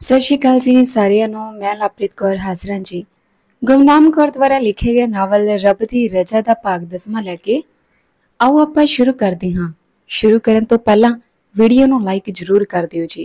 ਸਤਿ ਸ਼੍ਰੀ ਅਕਾਲ ਜੀ ਸਾਰਿਆਂ ਨੂੰ। ਮੈਂ ਲਵਪ੍ਰੀਤ ਕੌਰ ਹਾਜ਼ਰ ਹਾਂ ਜੀ। ਗੁਰਨਾਮ ਕੌਰ ਦੁਆਰਾ ਲਿਖੇ ਗਏ ਨਾਵਲ ਰੱਬ ਦੀ ਰਜ਼ਾ ਦਾ ਭਾਗ 10ਵਾਂ ਲੈ ਕੇ ਆਓ ਆਪਾਂ ਸ਼ੁਰੂ ਕਰਦੇ ਹਾਂ। ਸ਼ੁਰੂ ਕਰਨ ਤੋਂ ਪਹਿਲਾਂ ਵੀਡੀਓ ਨੂੰ ਲਾਈਕ ਜ਼ਰੂਰ ਕਰ ਦਿਓ ਜੀ।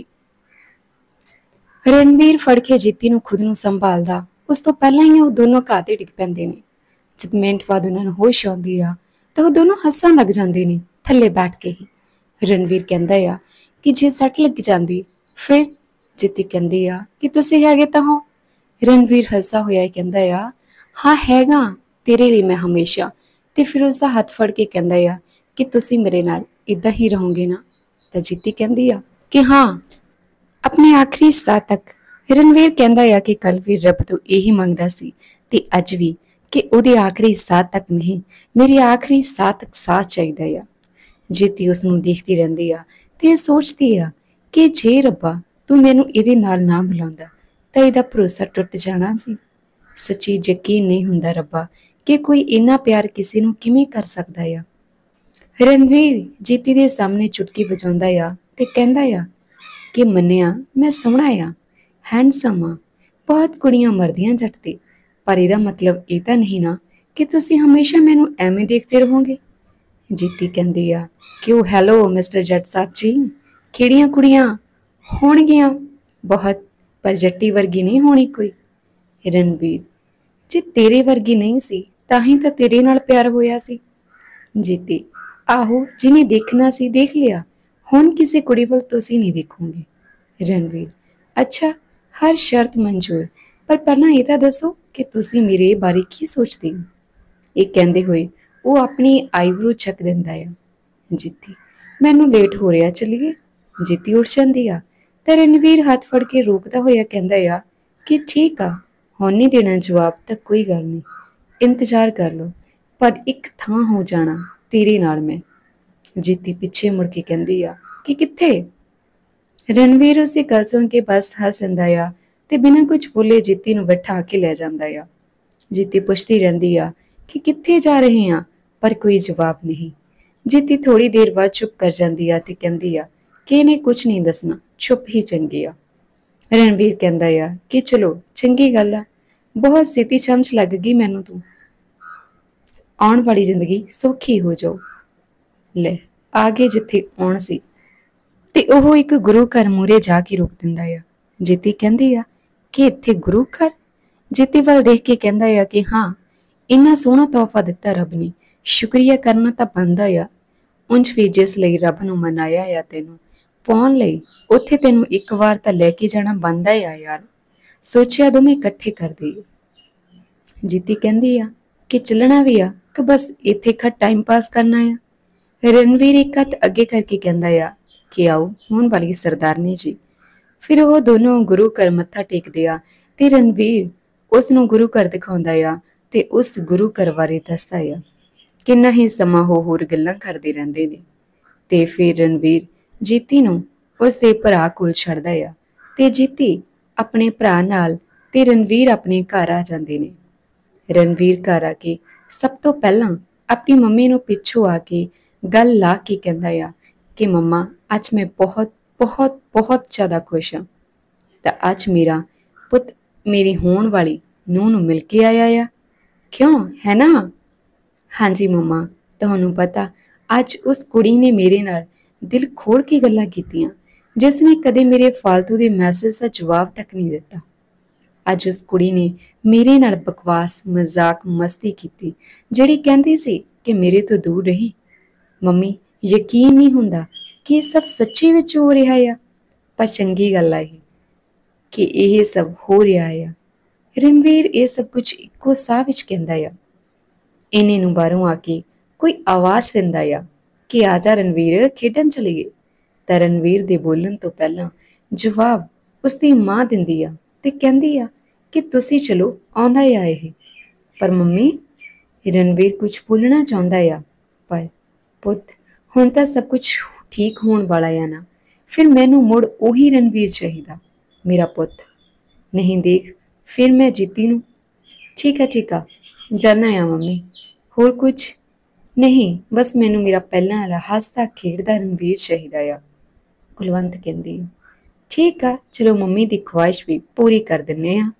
ਰਣਵੀਰ ਫੜ ਕੇ ਜੀਤੀ ਨੂੰ ਖੁਦ ਨੂੰ ਸੰਭਾਲਦਾ ਉਸ ਤੋਂ ਪਹਿਲਾਂ ਹੀ ਉਹ ਦੋਨੋਂ ਘਾਹ ਤੇ ਡਿੱਗ ਪੈਂਦੇ ਨੇ। ਜਦ ਮਿੰਟ ਬਾਅਦ ਉਹਨਾਂ ਨੂੰ ਹੋਸ਼ ਆਉਂਦੀ ਆ ਤਾਂ ਉਹ ਦੋਨੋਂ ਹੱਸਣ ਲੱਗ ਜਾਂਦੇ ਨੇ ਥੱਲੇ ਬੈਠ ਕੇ ਹੀ। ਰਣਵੀਰ ਕਹਿੰਦਾ ਆ ਕਿ ਜੇ ਸੱਟ ਲੱਗ ਜਾਂਦੀ ਫਿਰ। ਜੀਤੀ ਕਹਿੰਦੀ ਆ ਕਿ ਤੁਸੀਂ ਹੈਗੇ ਤਾਂ ਹੋ। ਰਣਵੀਰ ਹੱਸਾ ਹੋਇਆ ਹੀ ਕਹਿੰਦਾ ਆ ਹਾਂ ਹੈਗਾ ਤੇਰੇ ਲਈ ਮੈਂ ਹਮੇਸ਼ਾ। ਤੇ ਫਿਰ ਉਸਦਾ ਹੱਥ ਫੜ ਕੇ ਕਹਿੰਦਾ ਆ ਕਿ ਤੁਸੀਂ ਮੇਰੇ ਨਾਲ ਇਦਾਂ ਹੀ ਰਹੋਗੇ ਨਾ। ਤਾਂ ਜੀਤੀ ਕਹਿੰਦੀ ਆ ਕਿ ਹਾਂ ਆਪਣੇ ਆਖਰੀ ਸਾਹ ਤੱਕ। ਰਣਵੀਰ ਕਹਿੰਦਾ ਆ ਕਿ ਕੱਲ ਵੀ ਰੱਬ ਤੋਂ ਇਹੀ ਮੰਗਦਾ ਸੀ ਤੇ ਅੱਜ ਵੀ ਕਿ ਉਹਦੇ ਆਖਰੀ ਸਾਹ ਤੱਕ ਨਹੀਂ, ਮੇਰੇ ਆਖਰੀ ਸਾਹ ਤੱਕ ਸਾਹ ਚਾਹੀਦਾ ਆ। ਜੀਤੀ ਉਸ ਨੂੰ ਦੇਖਦੀ ਰਹਿੰਦੀ ਆ ਤੇ ਇਹ ਸੋਚਦੀ ਆ ਕਿ ਜੇ ਰੱਬਾ ਤੂੰ ਮੈਨੂੰ ਇਹਦੇ ਨਾਲ ਨਾ ਬੁਲਾਉਂਦਾ ਤਾਂ ਇਹਦਾ ਭਰੋਸਾ ਟੁੱਟ ਜਾਣਾ ਸੀ। ਸੱਚੀ ਯਕੀਨ ਨਹੀਂ ਹੁੰਦਾ ਰੱਬਾ ਕਿ ਕੋਈ ਇੰਨਾ ਪਿਆਰ ਕਿਸੇ ਨੂੰ ਕਿਵੇਂ ਕਰ ਸਕਦਾ ਆ। ਰਣਵੀਰ ਜੀਤੀ ਦੇ ਸਾਹਮਣੇ ਚੁਟਕੀ ਵਜਾਉਂਦਾ ਆ ਤੇ ਕਹਿੰਦਾ ਆ ਕਿ ਮੰਨਿਆ ਮੈਂ ਸੋਹਣਾ ਆ, ਹੈਂਡਸਮ ਆ, ਬਹੁਤ ਕੁੜੀਆਂ ਮਰਦੀਆਂ ਜੱਟ ਤੇ, ਪਰ ਇਹਦਾ ਮਤਲਬ ਇਹ ਤਾਂ ਨਹੀਂ ਨਾ ਕਿ ਤੁਸੀਂ ਹਮੇਸ਼ਾ ਮੈਨੂੰ ਐਵੇਂ ਦੇਖਦੇ ਰਹੋਗੇ। ਜੀਤੀ ਕਹਿੰਦੀ ਆ ਕਿ ਉਹ ਹੈਲੋ ਮਿਸਟਰ ਜੱਟ ਸਾਹਿਬ ਜੀ, ਕਿਹੜੀਆਂ ਕੁੜੀਆਂ ਹੋਣਗੀਆਂ ਬਹੁਤ, ਪਰ ਜੱਟੀ ਵਰਗੀ ਨਹੀਂ ਹੋਣੀ ਕੋਈ। ਰਣਵੀਰ ਜੇ ਤੇਰੇ ਵਰਗੀ ਨਹੀਂ ਸੀ ਤਾਂ ਹੀ ਤਾਂ ਤੇਰੇ ਨਾਲ ਪਿਆਰ ਹੋਇਆ ਸੀ। ਜੀਤੀ ਆਹੋ ਜਿਹਨੇ ਦੇਖਣਾ ਸੀ ਦੇਖ ਲਿਆ, ਹੁਣ ਕਿਸੇ ਕੁੜੀ ਵੱਲ ਤੁਸੀਂ ਨਹੀਂ ਦੇਖੋਗੇ। ਰਣਵੀਰ ਅੱਛਾ ਹਰ ਸ਼ਰਤ ਮਨਜ਼ੂਰ, ਪਰ ਪਹਿਲਾਂ ਇਹ ਤਾਂ ਦੱਸੋ ਕਿ ਤੁਸੀਂ ਮੇਰੇ ਬਾਰੇ ਕੀ ਸੋਚਦੇ ਹੋ। ਇਹ ਕਹਿੰਦੇ ਹੋਏ ਉਹ ਆਪਣੀ ਆਈਬਰੂ ਚੱਕ ਦਿੰਦਾ ਆ। ਜੀਤੀ ਮੈਨੂੰ ਲੇਟ ਹੋ ਰਿਹਾ ਚੱਲੀਏ। ਜੀਤੀ ਉੱਠ ਜਾਂਦੀ ਆ ਤਾਂ ਰਣਵੀਰ ਹੱਥ ਫੜ ਕੇ ਰੋਕਦਾ ਹੋਇਆ ਕਹਿੰਦਾ ਆ ਕਿ ਠੀਕ ਆ, ਹੁਣ ਨਹੀਂ ਦੇਣਾ ਜਵਾਬ ਤਾਂ ਕੋਈ ਗੱਲ ਨਹੀਂ, ਇੰਤਜ਼ਾਰ ਕਰ ਲਓ, ਪਰ ਇੱਕ ਥਾਂ ਹੋ ਜਾਣਾ ਤੇਰੇ ਨਾਲ ਮੈਂ। ਜੀਤੀ ਪਿੱਛੇ ਮੁੜ ਕੇ ਕਹਿੰਦੀ ਆ ਕਿ ਕਿੱਥੇ। ਰਣਵੀਰ ਉਸਦੀ ਗੱਲ ਸੁਣ ਕੇ ਬਸ ਹੱਸ ਦਿੰਦਾ ਆ ਤੇ ਬਿਨਾਂ ਕੁਝ ਬੋਲੇ ਜੀਤੀ ਨੂੰ ਬਿਠਾ ਕੇ ਲੈ ਜਾਂਦਾ ਆ। ਜੀਤੀ ਪੁੱਛਦੀ ਰਹਿੰਦੀ ਆ ਕਿ ਕਿੱਥੇ ਜਾ ਰਹੇ ਆ, ਪਰ ਕੋਈ ਜਵਾਬ ਨਹੀਂ। ਜੀਤੀ ਥੋੜੀ ਦੇਰ ਬਾਅਦ ਚੁੱਪ ਕਰ ਜਾਂਦੀ ਆ ਤੇ ਕਹਿੰਦੀ ਆ ਕਿ ਇਹਨੇ ਕੁਝ ਨਹੀਂ ਦੱਸਣਾ, ਚੁੱਪ ਹੀ ਚੰਗੀ ਆ। ਰਣਵੀਰ ਕਹਿੰਦਾ ਆ ਕਿ ਚਲੋ ਚੰਗੀ ਗੱਲ ਆ, ਬਹੁਤ ਛੇਤੀ ਸਮਝ ਲੱਗ ਗਈ ਮੈਨੂੰ ਤੂੰ, ਆਉਣ ਵਾਲੀ ਜ਼ਿੰਦਗੀ ਸੌਖੀ ਹੋ ਜਾਊ। ਲੈ ਆ ਗਏ ਜਿੱਥੇ ਆਉਣ ਸੀ। ਤੇ ਉਹ ਇੱਕ ਗੁਰੂ ਘਰ ਮੂਹਰੇ ਜਾ ਕੇ ਰੋਕ ਦਿੰਦਾ ਆ। ਜੀਤੀ ਕਹਿੰਦੀ ਆ ਕਿ ਇੱਥੇ ਗੁਰੂ ਘਰ। ਜੀਤੀ ਵੱਲ ਦੇਖ ਕੇ ਕਹਿੰਦਾ ਆ ਕਿ ਹਾਂ, ਇੰਨਾ ਸੋਹਣਾ ਤੋਹਫਾ ਦਿੱਤਾ ਰੱਬ ਨੇ, ਸ਼ੁਕਰੀਆ ਕਰਨਾ ਤਾਂ ਬਣਦਾ ਆ। ਉਂਝ ਵੀ ਜਿਸ ਲਈ ਰੱਬ ਨੂੰ ਮਨਾਇਆ ਆ ਤੈਨੂੰ ਪਾਉਣ ਲਈ, ਉੱਥੇ ਤੈਨੂੰ ਇੱਕ ਵਾਰ ਤਾਂ ਲੈ ਕੇ ਜਾਣਾ ਬਣਦਾ ਆ ਯਾਰ। ਸੋਚਿਆ ਦੋਵੇਂ ਇਕੱਠੇ ਕਰ ਦੇਈਏ। ਜੀਤੀ ਕਹਿੰਦੀ ਆ ਕਿ ਚੱਲਣਾ ਵੀ ਆ ਕਿ ਬਸ ਇੱਥੇ ਖੱਟ ਟਾਈਮ ਪਾਸ ਕਰਨਾ ਆ। ਰਣਵੀਰ ਇੱਕ ਹੱਥ ਅੱਗੇ ਕਰਕੇ ਕਹਿੰਦਾ ਆ ਕਿ ਆਓ ਹੋਣ ਵਾਲੀ ਸਰਦਾਰਨੀ ਜੀ। ਫਿਰ ਉਹ ਦੋਨੋਂ ਗੁਰੂ ਘਰ ਮੱਥਾ ਟੇਕਦੇ ਆ ਤੇ ਰਣਵੀਰ ਉਸ ਨੂੰ ਗੁਰੂ ਘਰ ਦਿਖਾਉਂਦਾ ਆ ਤੇ ਉਸ ਗੁਰੂ ਘਰ ਬਾਰੇ ਦੱਸਦਾ ਆ। ਕਿੰਨਾ ਹੀ ਸਮਾਂ ਉਹ ਹੋਰ ਗੱਲਾਂ ਕਰਦੇ ਰਹਿੰਦੇ ਨੇ ਤੇ ਫਿਰ ਰਣਵੀਰ ਜੀਤੀ ਨੂੰ ਉਸ ਦੇ ਭਰਾ ਕੋਲ ਛੱਡਦਾ ਆ ਤੇ ਜੀਤੀ ਆਪਣੇ ਭਰਾ ਨਾਲ ਤੇ ਰਣਵੀਰ ਆਪਣੇ ਘਰ ਆ ਜਾਂਦੇ ਨੇ। ਰਣਵੀਰ ਘਰ ਆ ਕੇ ਸਭ ਤੋਂ ਪਹਿਲਾਂ ਆਪਣੀ ਮੰਮੀ ਨੂੰ ਪਿੱਛੋਂ ਆ ਕੇ ਗੱਲ ਲਾ ਕੇ ਕਹਿੰਦਾ ਆ ਕਿ ਮੰਮਾ ਅੱਜ ਮੈਂ ਬਹੁਤ ਬਹੁਤ ਬਹੁਤ ਜ਼ਿਆਦਾ ਖੁਸ਼ ਹਾਂ। ਤਾਂ ਅੱਜ ਮੇਰਾ ਪੁੱਤ ਮੇਰੀ ਹੋਣ ਵਾਲੀ ਨੂੰਹ ਨੂੰ ਮਿਲ ਕੇ ਆਇਆ ਆ। ਕਿਉਂ ਹੈ ਨਾ। ਹਾਂਜੀ ਮੰਮਾ, ਤੁਹਾਨੂੰ ਪਤਾ ਅੱਜ ਉਸ ਕੁੜੀ ਨੇ ਮੇਰੇ ਨਾਲ ਦਿਲ ਖੋਲ ਕੇ ਗੱਲਾਂ ਕੀਤੀਆਂ ਜਿਸ ਨੇ ਕਦੇ ਮੇਰੇ ਫਾਲਤੂ ਦੇ ਮੈਸੇਜ ਦਾ ਜਵਾਬ ਤੱਕ ਨਹੀਂ ਦਿੱਤਾ। ਅੱਜ ਉਸ ਕੁੜੀ ਨੇ ਮੇਰੇ ਨਾਲ ਬਕਵਾਸ ਮਜ਼ਾਕ ਮਸਤੀ ਕੀਤੀ ਜਿਹੜੀ ਕਹਿੰਦੀ ਸੀ ਕਿ ਮੇਰੇ ਤੋਂ ਦੂਰ ਰਹੀ। ਮੰਮੀ ਯਕੀਨ ਨਹੀਂ ਹੁੰਦਾ ਕਿ ਇਹ ਸਭ ਸੱਚੀ ਵਿੱਚ ਹੋ ਰਿਹਾ ਆ, ਪਰ ਚੰਗੀ ਗੱਲ ਆ ਇਹ ਕਿ ਇਹ ਸਭ ਹੋ ਰਿਹਾ ਆ। ਰਣਵੀਰ ਇਹ ਸਭ ਕੁਝ ਇੱਕੋ ਸਾਹ ਵਿੱਚ ਕਹਿੰਦਾ ਆ। ਇਹਨੇ ਨੂੰ ਬਾਹਰੋਂ ਆ ਕੇ ਕੋਈ ਆਵਾਜ਼ ਦਿੰਦਾ ਆ ਕਿ ਆ ਜਾ ਰਣਵੀਰ ਖੇਡਣ ਚਲੀਏ। ਤਾਂ ਰਣਵੀਰ ਦੇ ਬੋਲਣ ਤੋਂ ਪਹਿਲਾਂ ਜਵਾਬ ਉਸਦੀ ਮਾਂ ਦਿੰਦੀ ਆ ਤੇ ਕਹਿੰਦੀ ਆ ਕਿ ਤੁਸੀਂ ਚਲੋ, ਆਉਂਦਾ ਆ ਇਹ। ਪਰ ਮੰਮੀ, ਰਣਵੀਰ ਕੁਝ ਬੋਲਣਾ ਚਾਹੁੰਦਾ ਆ, ਪਰ ਪੁੱਤ ਹੁਣ ਤਾਂ ਸਭ ਕੁਝ ਠੀਕ ਹੋਣ ਵਾਲਾ ਆ ਨਾ, ਫਿਰ ਮੈਨੂੰ ਮੁੜ ਉਹੀ ਰਣਵੀਰ ਚਾਹੀਦਾ ਮੇਰਾ ਪੁੱਤ। ਨਹੀਂ ਦੇਖ ਫਿਰ ਮੈਂ ਜੀਤੀ ਨੂੰ। ਠੀਕ ਆ ਜਾਨਾ ਆ ਮੰਮੀ, ਹੋਰ ਕੁਝ ਨਹੀਂ, ਬਸ ਮੈਨੂੰ ਮੇਰਾ ਪਹਿਲਾਂ ਵਾਲਾ ਹੱਸਦਾ ਖੇਡਦਾ ਰਣਵੀਰ ਚਾਹੀਦਾ ਆ। ਕੁਲਵੰਤ ਕਹਿੰਦੀ ਠੀਕ ਆ, ਚਲੋ ਮੰਮੀ ਦੀ ਖੁਆਇਸ਼ ਵੀ ਪੂਰੀ ਕਰ ਦਿੰਨੇ ਆ।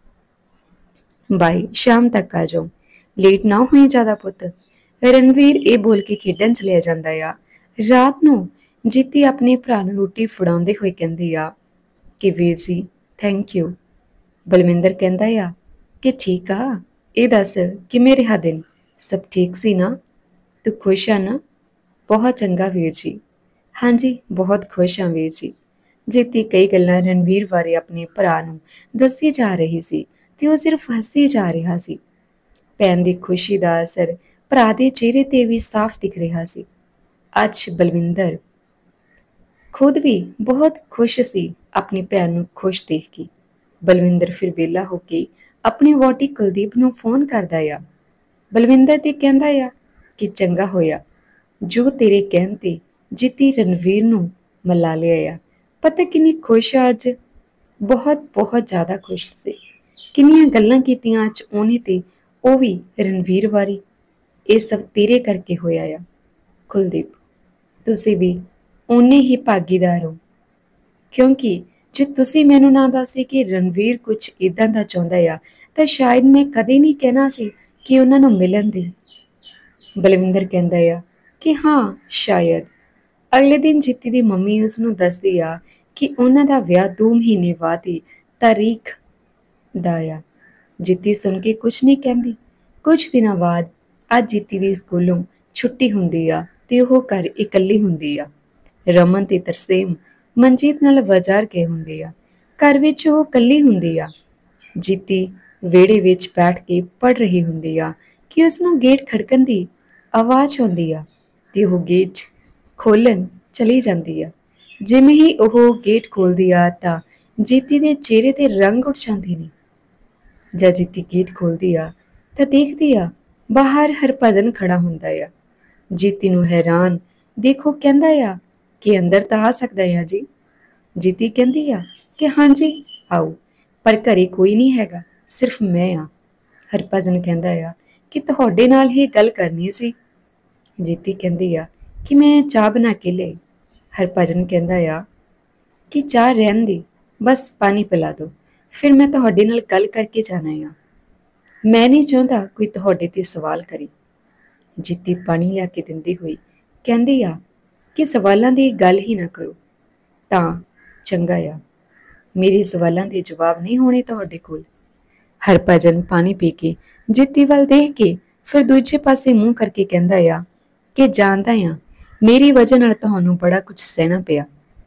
ਬਾਈ, ਸ਼ਾਮ ਤੱਕ ਆ ਜਾਓ, ਲੇਟ ਨਾ ਹੋਈ ਜ਼ਿਆਦਾ ਪੁੱਤ। ਰਣਵੀਰ ਇਹ ਬੋਲ ਕੇ ਖੇਡਣ ਚਲਿਆ ਜਾਂਦਾ ਆ। ਰਾਤ ਨੂੰ ਜੀਤੀ ਆਪਣੇ ਭਰਾ ਨੂੰ ਰੋਟੀ ਫੜਾਉਂਦੇ ਹੋਏ ਕਹਿੰਦੀ ਆ ਕਿ ਵੀਰ ਜੀ ਥੈਂਕ ਯੂ। ਬਲਵਿੰਦਰ ਕਹਿੰਦਾ ਆ ਕਿ ਠੀਕ ਆ, ਇਹ ਦੱਸ ਕਿਵੇਂ ਰਿਹਾ ਦਿਨ, ਸਭ ਠੀਕ ਸੀ ਨਾ, ਤੂੰ ਖੁਸ਼ ਆ ਨਾ? ਬਹੁਤ ਚੰਗਾ ਵੀਰ ਜੀ। ਹਾਂਜੀ, ਬਹੁਤ ਖੁਸ਼ ਹਾਂ ਵੀਰ ਜੀ। ਜੀਤੀ ਕਈ ਗੱਲਾਂ ਰਣਵੀਰ ਬਾਰੇ ਆਪਣੇ ਭਰਾ ਨੂੰ ਦੱਸੀ ਜਾ ਰਹੀ ਸੀ ਤੇ ਉਹ ਸਿਰਫ ਹੱਸੀ ਜਾ ਰਿਹਾ ਸੀ। ਭੈਣ ਦੀ ਖੁਸ਼ੀ ਦਾ ਅਸਰ ਭਰਾ ਦੇ ਚਿਹਰੇ ਤੇ ਵੀ ਸਾਫ਼ ਦਿਖ ਰਿਹਾ ਸੀ। ਅੱਜ ਬਲਵਿੰਦਰ ਖੁਦ ਵੀ ਬਹੁਤ ਖੁਸ਼ ਸੀ ਆਪਣੀ ਭੈਣ ਨੂੰ ਖੁਸ਼ ਦੇਖ ਕੇ। ਬਲਵਿੰਦਰ ਫਿਰ ਵਿਹਲਾ ਹੋ ਕੇ ਆਪਣੀ ਵਹੁਟੀ ਕੁਲਦੀਪ ਨੂੰ ਫੋਨ ਕਰਦਾ ਆ। ਬਲਵਿੰਦਰ ਤੇ ਕਹਿੰਦਾ ਆ ਕਿ ਚੰਗਾ ਹੋਇਆ ਜੋ ਤੇਰੇ ਕਹਿਣ ਤੇ ਜੀਤੀ ਰਣਵੀਰ ਨੂੰ ਮਿਲਾ ਲਿਆ ਆ। ਪਤਾ ਕਿੰਨੀ ਖੁਸ਼ ਆ ਅੱਜ, ਬਹੁਤ ਬਹੁਤ ਜ਼ਿਆਦਾ ਖੁਸ਼ ਸੀ। ਕਿੰਨੀਆਂ ਗੱਲਾਂ ਕੀਤੀਆਂ ਅੱਜ ਉਹਨੇ ਤੇ ਉਹ ਵੀ ਰਣਵੀਰ ਬਾਰੇ। ਇਹ ਸਭ ਤੇਰੇ ਕਰਕੇ ਹੋਇਆ ਆ ਕੁਲਦੀਪ, ਤੁਸੀਂ ਵੀ ਓਨੇ ਹੀ ਭਾਗੀਦਾਰ ਹੋ, ਕਿਉਂਕਿ ਜੇ ਤੁਸੀਂ ਮੈਨੂੰ ਨਾ ਦੱਸੇ ਕਿ ਰਣਵੀਰ ਕੁਝ ਇਦਾਂ ਦਾ ਚਾਹੁੰਦਾ ਆ ਤਾਂ ਸ਼ਾਇਦ ਮੈਂ ਕਦੇ ਨਹੀਂ ਕਹਿਣਾ ਸੀ ਕਿ ਉਹਨਾਂ ਨੂੰ ਮਿਲਣ ਦੀ। ਬਲਵਿੰਦਰ ਕਹਿੰਦਾ ਆ ਕਿ ਹਾਂ ਸ਼ਾਇਦ। ਅਗਲੇ ਦਿਨ ਜੀਤੀ ਦੀ ਮੰਮੀ ਉਸ ਨੂੰ ਦੱਸਦੀ ਆ ਕਿ ਉਹਨਾਂ ਦਾ ਵਿਆਹ 2 ਮਹੀਨੇ ਬਾਅਦ ਦੀ ਤਾਰੀਖ ਦਾ ਆ। ਜੀਤੀ ਸੁਣ ਕੇ ਕੁਝ ਨਹੀਂ ਕਹਿੰਦੀ। ਕੁਝ ਦਿਨਾਂ ਬਾਅਦ ਅੱਜ ਜੀਤੀ ਦੀ ਸਕੂਲੋਂ ਛੁੱਟੀ ਹੁੰਦੀ ਆ ਤੇ ਉਹ ਘਰ ਇਕੱਲੀ ਹੁੰਦੀ ਆ। ਰਮਨ ਤੇ ਤਰਸੇਮ ਮਨਜੀਤ ਨਾਲ ਬਾਜ਼ਾਰ ਗਏ ਹੁੰਦੇ ਆ। ਘਰ ਵਿੱਚ ਉਹ ਇਕੱਲੀ ਹੁੰਦੀ ਆ। ਜੀਤੀ ਵਿਹੜੇ ਵਿੱਚ ਬੈਠ ਕੇ ਪੜ ਰਹੀ ਹੁੰਦੀ ਆ ਕਿ ਉਸ ਨੂੰ ਗੇਟ ਖੜਕਣ ਦੀ ਆਵਾਜ਼ ਆਉਂਦੀ ਆ ਤੇ ਉਹ ਗੇਟ ਖੋਲਣ ਚਲੀ ਜਾਂਦੀ ਆ। ਜਿਵੇਂ ਹੀ ਉਹ ਗੇਟ ਖੋਲਦੀ ਆ ਤਾਂ ਜੀਤੀ ਦੇ ਚਿਹਰੇ ਤੇ ਰੰਗ ਉੱਡ ਜਾਂਦੇ ਨੇ। ਜਦ ਜੀਤੀ ਗੇਟ ਖੋਲਦੀ ਆ ਤਾਂ ਦੇਖਦੀ ਆ ਬਾਹਰ ਹਰਭਜਨ ਖੜਾ ਹੁੰਦਾ ਆ। ਜੀਤੀ ਨੂੰ ਹੈਰਾਨ ਦੇਖੋ ਕਹਿੰਦਾ ਆ ਕਿ ਅੰਦਰ ਤਾਂ ਆ ਸਕਦਾ ਆ ਜੀ। ਜੀਤੀ ਕਹਿੰਦੀ ਆ ਕਿ ਹਾਂਜੀ ਆਓ, ਪਰ ਘਰੇ ਕੋਈ ਨਹੀਂ ਹੈਗਾ, ਸਿਰਫ ਮੈਂ ਆ। ਹਰਭਜਨ ਕਹਿੰਦਾ ਆ ਕਿ ਤੁਹਾਡੇ ਨਾਲ ਹੀ ਗੱਲ ਕਰਨੀ ਸੀ। ਜੀਤੀ ਕਹਿੰਦੀ ਆ ਕਿ ਮੈਂ ਚਾਹ ਬਣਾ ਕੇ ਲਿਆਈ। ਹਰਭਜਨ ਕਹਿੰਦਾ ਆ ਕਿ ਚਾਹ ਰਹਿਣ ਦੇ, ਬਸ ਪਾਣੀ ਪਿਲਾ ਦਿਓ, ਫਿਰ ਮੈਂ ਤੁਹਾਡੇ ਨਾਲ ਗੱਲ ਕਰਕੇ ਜਾਣਾ ਆ। ਮੈਂ ਨਹੀਂ ਚਾਹੁੰਦਾ ਕੋਈ ਤੁਹਾਡੇ ਤੇ ਸਵਾਲ ਕਰੇ। ਜੀਤੀ ਪਾਣੀ ਲਿਆ ਕੇ ਦਿੰਦੀ ਹੋਈ ਕਹਿੰਦੀ ਆ ਕਿ ਸਵਾਲਾਂ ਦੀ ਗੱਲ ਹੀ ਨਾ ਕਰੋ ਤਾਂ ਚੰਗਾ ਆ, ਮੇਰੇ ਸਵਾਲਾਂ ਦੇ ਜਵਾਬ ਨਹੀਂ ਹੋਣੇ ਤੁਹਾਡੇ ਕੋਲ। ਹਰਭਜਨ ਪਾਣੀ ਪੀ ਕੇ ਜੀਤੀ ਵੱਲ ਦੇਖ ਕੇ ਫਿਰ ਦੂਜੇ ਪਾਸੇ ਮੂੰਹ ਕਰਕੇ ਕਹਿੰਦਾ ਆ ਕਿ ਜਾਣਦਾ ਆ ਮੇਰੀ ਵਜ੍ਹਾ ਨਾਲ ਤੁਹਾਨੂੰ ਬੜਾ ਕੁਝ ਸਹਿਣਾ ਪਿਆ।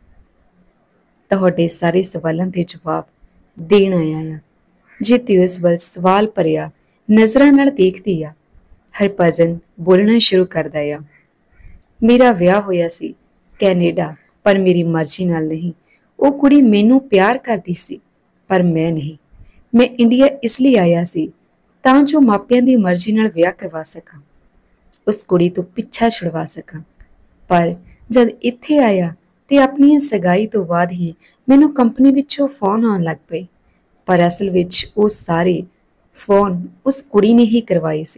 ਤੁਹਾਡੇ ਸਾਰੇ ਸਵਾਲਾਂ ਦੇ ਜਵਾਬ ਦੇਣ ਆਇਆ ਆ। ਜੀਤੀ ਉਸ ਵੱਲ ਸਵਾਲ ਭਰਿਆ ਨਜ਼ਰਾਂ ਨਾਲ ਦੇਖਦੀ ਆ। ਹਰਭਜਨ ਬੋਲਣਾ ਸ਼ੁਰੂ ਕਰਦਾ ਆ। ਮੇਰਾ ਵਿਆਹ ਹੋਇਆ ਸੀ ਕੈਨੇਡਾ, ਪਰ ਮੇਰੀ ਮਰਜ਼ੀ ਨਾਲ ਨਹੀਂ। ਉਹ ਕੁੜੀ ਮੈਨੂੰ ਪਿਆਰ ਕਰਦੀ ਸੀ ਪਰ ਮੈਂ ਨਹੀਂ। ਮੈਂ ਇੰਡੀਆ ਇਸ ਲਈ ਆਇਆ ਸੀ ਤਾਂ ਜੋ ਮਾਪਿਆਂ ਦੀ ਮਰਜ਼ੀ ਨਾਲ ਵਿਆਹ ਕਰਵਾ ਸਕਾਂ, ਉਸ ਕੁੜੀ ਤੋਂ ਪਿੱਛਾ ਛੁਡਵਾ ਸਕਾਂ। ਪਰ ਜਦ ਇੱਥੇ ਆਇਆ ਤੇ ਆਪਣੀ ਸਗਾਈ ਤੋਂ ਬਾਅਦ ਹੀ ਮੈਨੂੰ ਕੰਪਨੀ ਵਿੱਚੋਂ ਫੋਨ ਆਉਣ ਲੱਗ ਪਏ, ਪਰ ਅਸਲ ਵਿੱਚ ਉਹ ਸਾਰੇ ਫੋਨ ਉਸ ਕੁੜੀ ਨੇ ਹੀ ਕਰਵਾਏ ਸੀ।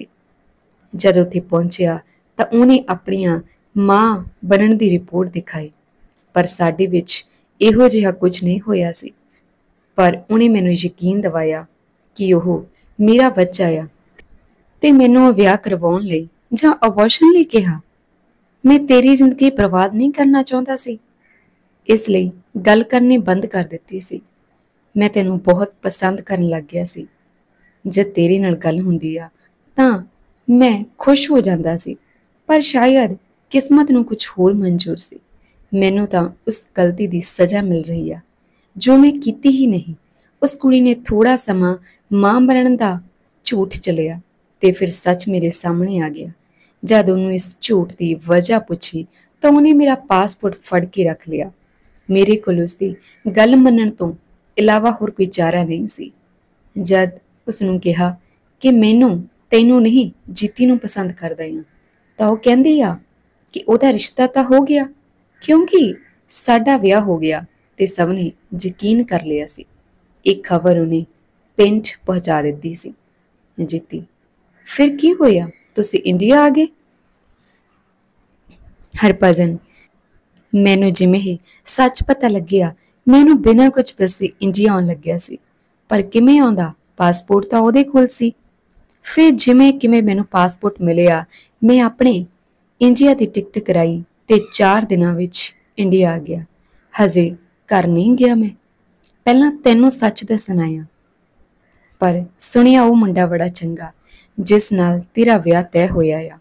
ਜਦ ਉੱਥੇ ਪਹੁੰਚਿਆ ਤਾਂ ਉਹਨੇ ਆਪਣੀਆਂ ਮਾਂ ਬਣਨ ਦੀ ਰਿਪੋਰਟ ਦਿਖਾਈ, ਪਰ ਸਾਡੇ ਵਿੱਚ ਇਹੋ ਜਿਹਾ ਕੁਝ ਨਹੀਂ ਹੋਇਆ ਸੀ। ਪਰ ਉਹਨੇ ਮੈਨੂੰ ਯਕੀਨ ਦਿਵਾਇਆ ਕਿ ਉਹ ਮੇਰਾ ਬੱਚਾ ਆ ਤੇ ਮੈਨੂੰ ਵਿਆਹ ਕਰਵਾਉਣ ਲਈ ਜਾਂ ਅਬੋਰਸ਼ਨ ਲਈ ਕਿਹਾ। ਮੈਂ ਤੇਰੀ ਜ਼ਿੰਦਗੀ ਬਰਬਾਦ ਨਹੀਂ ਕਰਨਾ ਚਾਹੁੰਦਾ ਸੀ, ਇਸ ਲਈ ਗੱਲ ਕਰਨੀ ਬੰਦ ਕਰ ਦਿੱਤੀ ਸੀ। ਮੈਂ ਤੈਨੂੰ ਬਹੁਤ ਪਸੰਦ ਕਰਨ ਲੱਗ ਗਿਆ ਸੀ। ਜਦ ਤੇਰੇ ਨਾਲ ਗੱਲ ਹੁੰਦੀ ਆ ਤਾਂ ਮੈਂ ਖੁਸ਼ ਹੋ ਜਾਂਦਾ ਸੀ, ਪਰ ਸ਼ਾਇਦ ਕਿਸਮਤ ਨੂੰ ਕੁਝ ਹੋਰ ਮਨਜ਼ੂਰ ਸੀ। ਮੈਨੂੰ ਤਾਂ ਉਸ ਗਲਤੀ ਦੀ ਸਜ਼ਾ ਮਿਲ ਰਹੀ ਆ ਜੋ ਮੈਂ ਕੀਤੀ ਹੀ ਨਹੀਂ। ਉਸ ਕੁੜੀ ਨੇ ਥੋੜਾ ਸਮਾਂ ਮਾਂ ਬਣਨ ਦਾ ਝੂਠ ਚਲਿਆ ਤੇ ਫਿਰ ਸੱਚ ਮੇਰੇ ਸਾਹਮਣੇ ਆ ਗਿਆ। ਜਦ ਉਹਨੂੰ ਇਸ ਝੂਠ ਦੀ ਵਜ੍ਹਾ ਪੁੱਛੀ ਤਾਂ ਉਹਨੇ ਮੇਰਾ ਪਾਸਪੋਰਟ ਫੜ ਕੇ ਰੱਖ ਲਿਆ। ਮੇਰੇ ਕੋਲ ਉਸਦੀ ਗੱਲ ਮੰਨਣ ਤੋਂ ਇਲਾਵਾ ਹੋਰ ਕੋਈ ਚਾਰਾ ਨਹੀਂ ਸੀ। ਜਦ ਉਸਨੂੰ ਕਿਹਾ ਕਿ ਮੈਨੂੰ ਤੈਨੂੰ ਨਹੀਂ ਜੀਤੀ ਨੂੰ ਪਸੰਦ ਕਰਦਾ ਹਾਂ ਤਾਂ ਉਹ ਕਹਿੰਦੀ ਆ ਕਿ ਉਹਦਾ ਰਿਸ਼ਤਾ ਤਾਂ ਹੋ ਗਿਆ, ਕਿਉਂਕਿ ਸਾਡਾ ਵਿਆਹ ਹੋ ਗਿਆ ਤੇ ਸਭ ਨੇ ਯਕੀਨ ਕਰ ਲਿਆ ਸੀ। ਇੱਕ ਖਬਰ ਉਹਨੇ ਪਿੰਡ ਪਹੁੰਚਾ ਦਿੱਤੀ ਸੀ। ਜੀਤੀ, ਫਿਰ ਕੀ ਹੋਇਆ, ਤੁਸੀਂ ਇੰਡੀਆ ਆ ਗਏ? ਹਰਭਜਨ, ਮੈਨੂੰ ਜਿਵੇਂ ਹੀ ਸੱਚ ਪਤਾ ਲੱਗਿਆ ਮੈਨੂੰ ਬਿਨਾਂ ਕੁਝ ਦੱਸੇ ਇੰਡੀਆ ਆਉਣ ਲੱਗਿਆ ਸੀ। ਪਰ ਕਿਵੇਂ ਆਉਂਦਾ? ਪਾਸਪੋਰਟ ਤਾਂ ਉਹਦੇ ਕੋਲ ਸੀ। ਫਿਰ ਜਿਵੇਂ ਕਿਵੇਂ ਮੈਨੂੰ ਪਾਸਪੋਰਟ ਮਿਲਿਆ, ਮੈਂ ਆਪਣੇ ਇੰਡੀਆ ਦੀ ਟਿਕਟ ਕਰਾਈ ਤੇ 4 ਦਿਨਾਂ ਵਿੱਚ ਇੰਡੀਆ ਆ ਗਿਆ। ਹਜੇ ਘਰ ਨਹੀਂ ਗਿਆ ਮੈਂ। ਪਹਿਲਾਂ ਤੈਨੂੰ ਸੱਚ ਦੱਸਣ ਆਇਆ। ਪਰ ਸੁਣਿਆ ਉਹ ਮੁੰਡਾ ਬੜਾ ਚੰਗਾ ਜਿਸ ਨਾਲ ਤੇਰਾ ਵਿਆਹ ਤੈਅ ਹੋਇਆ ਆ।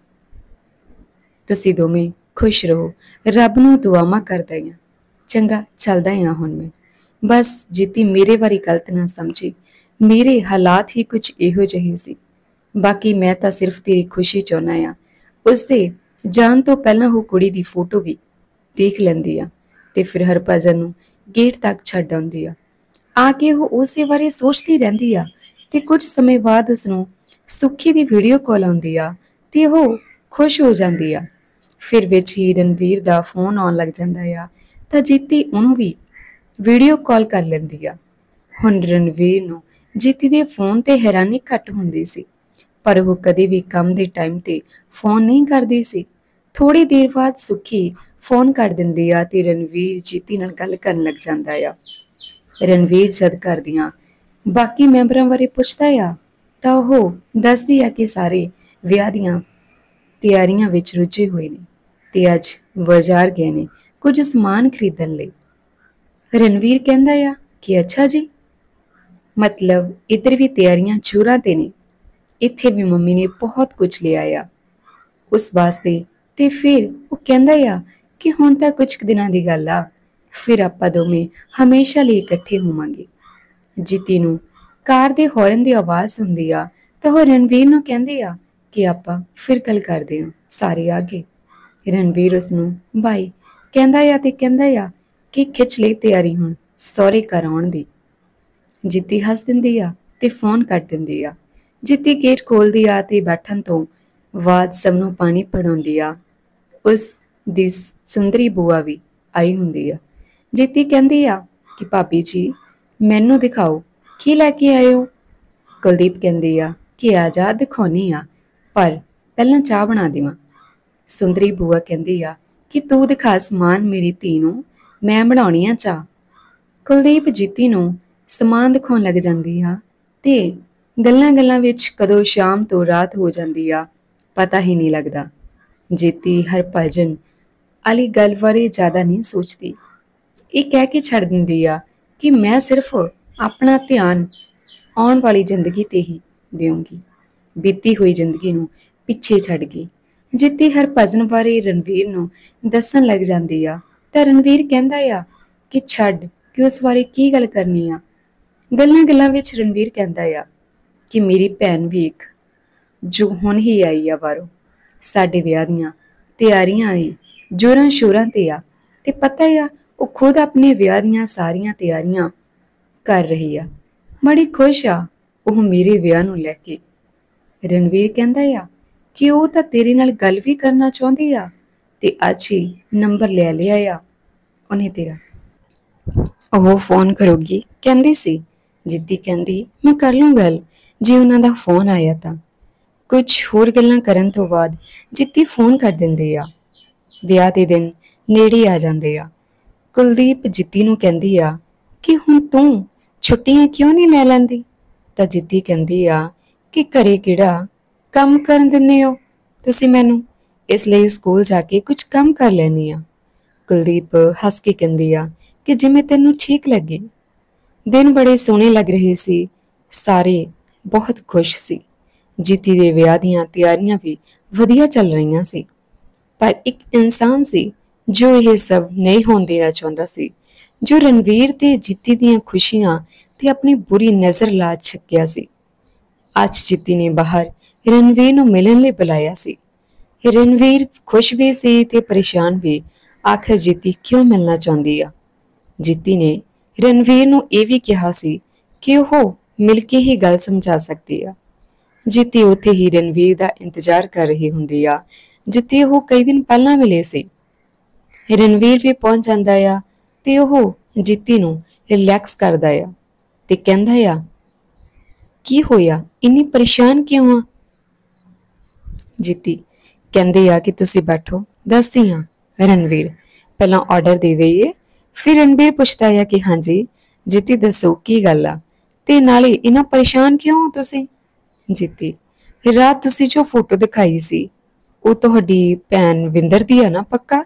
ਤੁਸੀਂ ਦੋਵੇਂ ਖੁਸ਼ ਰਹੋ, ਰੱਬ ਨੂੰ ਦੁਆਵਾਂ ਕਰਦਾ ਆ। ਚੰਗਾ ਚੱਲਦਾ ਆ ਹੁਣ ਮੈਂ। ਬਸ ਜੀਤੀ ਮੇਰੇ ਬਾਰੇ ਗਲਤ ਨਾ ਸਮਝੀ, ਮੇਰੇ ਹਾਲਾਤ ਹੀ ਕੁਝ ਇਹੋ ਜਿਹੇ ਸੀ। ਬਾਕੀ ਮੈਂ ਤਾਂ ਸਿਰਫ ਤੇਰੀ ਖੁਸ਼ੀ ਚਾਹੁੰਦਾ ਆ। ਉਸਦੇ ਜਾਣ ਤੋਂ ਪਹਿਲਾਂ ਉਹ ਕੁੜੀ ਦੀ ਫੋਟੋ ਵੀ ਦੇਖ ਲੈਂਦੀ ਆ ਤੇ ਫਿਰ ਹਰਭਜਨ ਨੂੰ ਗੇਟ ਤੱਕ ਛੱਡ ਆਉਂਦੀ ਆ ਕੇ ਉਹ ਉਸੇ ਬਾਰੇ ਸੋਚਦੀ ਰਹਿੰਦੀ ਆ ਤੇ ਕੁਝ ਸਮੇਂ ਬਾਅਦ ਉਸਨੂੰ ਸੁੱਖੀ ਦੀ ਵੀਡੀਓ ਕਾਲ ਆਉਂਦੀ ਆ ਤੇ ਉਹ ਖੁਸ਼ ਹੋ ਜਾਂਦੀ ਆ। ਫਿਰ ਵਿੱਚ ਹੀ ਰਣਵੀਰ ਦਾ ਫੋਨ ਆਉਣ ਲੱਗ ਜਾਂਦਾ ਆ ਤਾਂ ਜੀਤੀ ਉਹਨੂੰ ਵੀ ਵੀਡੀਓ ਕਾਲ ਕਰ ਲੈਂਦੀ ਆ। ਹੁਣ ਰਣਵੀਰ ਨੂੰ ਜੀਤੀ ਦੇ ਫੋਨ ਤੇ ਹੈਰਾਨੀ ਘੱਟ ਹੁੰਦੀ ਸੀ, ਪਰ ਉਹ ਕਦੇ ਵੀ ਕੰਮ ਦੇ ਟਾਈਮ ਤੇ ਫੋਨ ਨਹੀਂ ਕਰਦੀ ਸੀ। ਥੋੜੀ ਦੇਰ ਬਾਅਦ ਸੁੱਖੀ ਫੋਨ ਕਰ ਦਿੰਦੀ ਆ ਤੇ ਰਣਵੀਰ ਜੀਤੀ ਨਾਲ ਗੱਲ ਕਰਨ ਲੱਗ ਜਾਂਦਾ ਆ। ਰਣਵੀਰ ਜਦ ਕਰਦੀਆਂ ਬਾਕੀ ਮੈਂਬਰਾਂ ਬਾਰੇ ਪੁੱਛਦਾ ਆ ਤਾਂ ਉਹ ਦੱਸਦੀ ਆ ਕਿ ਸਾਰੇ ਵਿਆਹ ਦੀਆਂ ਤਿਆਰੀਆਂ ਵਿੱਚ ਰੁੱਝੇ ਹੋਏ ਨੇ ਤੇ ਅੱਜ ਬਾਜ਼ਾਰ ਗਏ ਨੇ ਕੁਝ ਸਮਾਨ ਖਰੀਦਣ ਲਈ। ਰਣਵੀਰ ਕਹਿੰਦਾ ਆ ਕਿ ਅੱਛਾ ਜੀ, ਮਤਲਬ ਇੱਧਰ ਵੀ ਤਿਆਰੀਆਂ ਜ਼ੋਰਾਂ ਤੇ ਨੇ। ਇੱਥੇ ਵੀ ਮੰਮੀ ਨੇ ਬਹੁਤ ਕੁਝ ਲਿਆ ਆ ਉਸ ਵਾਸਤੇ। ਤੇ ਫਿਰ ਉਹ ਕਹਿੰਦਾ ਆ ਕਿ ਹੁਣ ਤਾਂ ਕੁਝ ਕੁ ਦਿਨਾਂ ਦੀ ਗੱਲ ਆ, ਫਿਰ ਆਪਾਂ ਦੋਵੇਂ ਹਮੇਸ਼ਾ ਲਈ ਇਕੱਠੇ ਹੋਵਾਂਗੇ। ਜੀਤੀ ਨੂੰ ਕਾਰ ਦੇ ਹੌਰਨ ਦੀ ਆਵਾਜ਼ ਹੁੰਦੀ ਆ ਤਾਂ ਉਹ ਰਣਵੀਰ ਨੂੰ ਕਹਿੰਦੇ ਆ ਕਿ ਆਪਾਂ ਫਿਰ ਗੱਲ ਕਰਦੇ ਹਾਂ, ਸਾਰੇ ਆ ਗਏ। ਰਣਵੀਰ ਉਸਨੂੰ ਬਾਈ ਕਹਿੰਦਾ ਆ ਤੇ ਕਹਿੰਦਾ ਆ ਕਿ ਖਿੱਚ ਲਈ ਤਿਆਰੀ ਹੁਣ ਸਹੁਰੇ ਘਰ ਆਉਣ ਦੀ। ਜੀਤੀ ਹੱਸ ਦਿੰਦੀ ਆ ਤੇ ਫੋਨ ਕੱਟ ਦਿੰਦੀ ਆ। ਜੀਤੀ ਗੇਟ ਖੋਲਦੀ ਆ ਤੇ ਬੈਠਣ ਤੋਂ ਬਾਅਦ ਸਭ ਨੂੰ ਪਾਣੀ ਪਿਲਾਉਂਦੀ ਆ। ਉਸ ਦੀ ਸੁੰਦਰੀ ਬੂਆ ਵੀ ਆਈ ਹੁੰਦੀ ਆ। ਜੀਤੀ ਕਹਿੰਦੀ ਆ ਕਿ ਭਾਬੀ ਜੀ ਮੈਨੂੰ ਦਿਖਾਓ ਕੀ ਲੈ ਕੇ ਆਏ ਹੋ। ਕੁਲਦੀਪ ਕਹਿੰਦੀ ਆ ਕਿ ਆ ਜਾ ਦਿਖਾਉਣੀ ਆ, ਪਰ ਪਹਿਲਾਂ ਚਾਹ ਬਣਾ ਦੇਵਾਂ। ਸੁੰਦਰੀ ਬੂਆ ਕਹਿੰਦੀ ਆ ਕਿ ਤੂੰ ਦਿਖਾ ਸਮਾਨ ਮੇਰੀ ਧੀ ਨੂੰ, ਮੈਂ ਬਣਾਉਣੀ ਆ ਚਾਹ। ਕੁਲਦੀਪ ਜੀਤੀ ਨੂੰ ਸਮਾਨ ਦਿਖਾਉਣ ਲੱਗ ਜਾਂਦੀ ਆ ਤੇ ਗੱਲਾਂ ਵਿੱਚ ਕਦੋਂ ਸ਼ਾਮ ਤੋਂ ਰਾਤ ਹੋ ਜਾਂਦੀ ਆ ਪਤਾ ਹੀ ਨਹੀਂ ਲੱਗਦਾ। ਜੀਤੀ ਹਰਭਜਨ ਵਾਲੀ ਗੱਲ ਬਾਰੇ ਜ਼ਿਆਦਾ ਨਹੀਂ ਸੋਚਦੀ। ਇਹ ਕਹਿ ਕੇ ਛੱਡ ਦਿੰਦੀ ਆ ਕਿ ਮੈਂ ਸਿਰਫ ਆਪਣਾ ਧਿਆਨ ਆਉਣ ਵਾਲੀ ਜ਼ਿੰਦਗੀ ਤੇ ਹੀ ਦੇਵਾਂਗੀ, ਬੀਤੀ ਹੋਈ ਜ਼ਿੰਦਗੀ ਨੂੰ ਪਿੱਛੇ ਛੱਡ ਗਈ। ਜੀਤੀ ਹਰਭਜਨ ਬਾਰੇ ਰਣਵੀਰ ਨੂੰ ਦੱਸਣ ਲੱਗ ਜਾਂਦੀ ਆ ਤਾਂ ਰਣਵੀਰ ਕਹਿੰਦਾ ਆ ਕਿ ਛੱਡ ਕਿ ਉਸ ਬਾਰੇ ਕੀ ਗੱਲ ਕਰਨੀ ਆ। ਗੱਲਾਂ ਵਿੱਚ ਰਣਵੀਰ ਕਹਿੰਦਾ ਆ ਕਿ ਮੇਰੀ ਭੈਣ ਵੀ ਇੱਕ ਜੋ ਹੁਣ ਹੀ ਆਈ ਆ ਬਾਹਰੋਂ, ਸਾਡੇ ਵਿਆਹ ਦੀਆਂ ਤਿਆਰੀਆਂ ਹੀ ਜ਼ੋਰਾਂ ਸ਼ੋਰਾਂ ਤੇ ਆ ਤੇ ਪਤਾ ਆ ਉਹ ਖੁਦ ਆਪਣੇ ਵਿਆਹ ਦੀਆਂ ਸਾਰੀਆਂ ਤਿਆਰੀਆਂ ਕਰ ਰਹੀ ਆ। ਬੜੀ ਖੁਸ਼ ਆ ਉਹ ਮੇਰੇ ਵਿਆਹ ਨੂੰ ਲੈ ਕੇ। ਰਣਵੀਰ ਕਹਿੰਦਾ ਆ ਕਿ ਉਹ ਤਾਂ ਤੇਰੇ ਨਾਲ ਗੱਲ ਵੀ ਕਰਨਾ ਚਾਹੁੰਦੀ ਆ ਤੇ ਅੱਜ ਹੀ ਨੰਬਰ ਲੈ ਲਿਆ ਆ ਉਹਨੇ ਤੇਰਾ। ਉਹ ਫੋਨ ਕਰੂਗੀ ਕਹਿੰਦੀ ਸੀ। ਜਿੱਦੀ ਕਹਿੰਦੀ ਮੈਂ ਕਰ ਲੂੰ ਗੱਲ ਜੇ ਉਹਨਾਂ ਦਾ ਫੋਨ ਆਇਆ ਤਾਂ। ਕੁਝ ਹੋਰ ਗੱਲਾਂ ਕਰਨ ਤੋਂ ਬਾਅਦ ਜਿੱਤੀ ਫੋਨ ਕਰ ਦਿੰਦੇ ਆ। ਵਿਆਹ ਦੇ ਦਿਨ ਨੇੜੇ ਆ ਜਾਂਦੇ ਆ। ਕੁਲਦੀਪ ਜਿੱਤੀ ਨੂੰ ਕਹਿੰਦੀ ਆ ਕਿ ਹੁਣ ਤੂੰ ਛੁੱਟੀਆਂ ਕਿਉਂ ਨਹੀਂ ਲੈ ਲੈਂਦੀ। ਤਾਂ ਜਿੱਤੀ ਕਹਿੰਦੀ ਆ ਕਿ ਘਰੇ ਕਿਹੜਾ ਕੰਮ ਕਰਨ ਦਿੰਦੇ ਹੋ ਤੁਸੀਂ ਮੈਨੂੰ, ਇਸ ਲਈ ਸਕੂਲ ਜਾ ਕੇ ਕੁਝ ਕੰਮ ਕਰ ਲੈਣੀ ਆ। ਕੁਲਦੀਪ ਹੱਸ ਕੇ ਕਹਿੰਦੀ ਆ ਕਿ ਜਿਵੇਂ ਤੈਨੂੰ ਠੀਕ ਲੱਗੇ। ਦਿਨ ਬੜੇ ਸੋਹਣੇ ਲੱਗ ਰਹੇ ਸੀ, ਸਾਰੇ ਬਹੁਤ ਖੁਸ਼ ਸੀ। ਜੀਤੀ ਦੇ ਵਿਆਹ ਦੀਆਂ ਤਿਆਰੀਆਂ ਵੀ ਵਧੀਆ ਚੱਲ ਰਹੀਆਂ ਸੀ, ਪਰ ਇੱਕ ਇਨਸਾਨ ਸੀ ਜੋ ਇਹ ਸਭ ਨਹੀਂ ਹੋਣ ਦੇਣਾ ਚਾਹੁੰਦਾ ਸੀ, ਜੋ ਰਣਵੀਰ ਤੇ ਜੀਤੀ ਦੀਆਂ ਖੁਸ਼ੀਆਂ ਤੇ ਆਪਣੀ ਬੁਰੀ ਨਜ਼ਰ ਲਾ ਚੁੱਕਿਆ ਸੀ। ਅੱਜ ਜੀਤੀ ਨੇ ਬਾਹਰ ਰਣਵੀਰ ਨੂੰ ਮਿਲਣ ਲਈ ਬੁਲਾਇਆ ਸੀ। ਰਣਵੀਰ ਖੁਸ਼ ਵੀ ਸੀ ਤੇ ਪਰੇਸ਼ਾਨ ਵੀ। ਆਖਰ ਜੀਤੀ ਕਿਉਂ ਮਿਲਣਾ ਚਾਹੁੰਦੀ ਆ। ਜੀਤੀ ਨੇ ਰਣਵੀਰ ਨੂੰ ਇਹ ਵੀ ਕਿਹਾ ਸੀ ਕਿ ਉਹ ਮਿਲ ਕੇ ਹੀ ਗੱਲ ਸਮਝਾ ਸਕਦੀ ਆ। ਜੀਤੀ ਉੱਥੇ ਹੀ ਰਣਵੀਰ ਦਾ ਇੰਤਜ਼ਾਰ ਕਰ ਰਹੀ ਹੁੰਦੀ ਆ ਜਿੱਥੇ ਉਹ ਕਈ ਦਿਨ ਪਹਿਲਾਂ ਮਿਲੇ ਸੀ। ਰਣਵੀਰ ਵੀ ਪਹੁੰਚ ਜਾਂਦਾ ਆ ਤੇ ਉਹ ਜੀਤੀ ਨੂੰ ਰਿਲੈਕਸ ਕਰਦਾ ਆ ਤੇ ਕਹਿੰਦਾ ਆ ਕੀ ਹੋਇਆ, ਇੰਨੀ ਪਰੇਸ਼ਾਨ ਕਿਉਂ ਆ। ਜੀਤੀ ਕਹਿੰਦੇ ਆ ਕਿ ਤੁਸੀਂ ਬੈਠੋ, ਦੱਸਦੀ ਆ। ਰਣਵੀਰ ਪਹਿਲਾਂ ਆਰਡਰ ਦੇ ਦੇਈਏ ਫਿਰ ਰਣਬੀਰ ਪੁੱਛਦਾ ਆ ਕਿ ਹਾਂਜੀ ਜੀਤੀ ਦੱਸੋ ਕੀ ਗੱਲ ਆ, ਤੇ ਨਾਲੇ ਇੰਨਾ ਪਰੇਸ਼ਾਨ ਕਿਉਂ ਹੋ ਤੁਸੀਂ? ਜੀਤੀ, ਰਾਤ ਤੁਸੀਂ ਜੋ ਫੋਟੋ ਦਿਖਾਈ ਸੀ ਉਹ ਤੁਹਾਡੀ ਭੈਣ ਵਿੰਦਰ ਦੀ ਆ ਨਾ ਪੱਕਾ?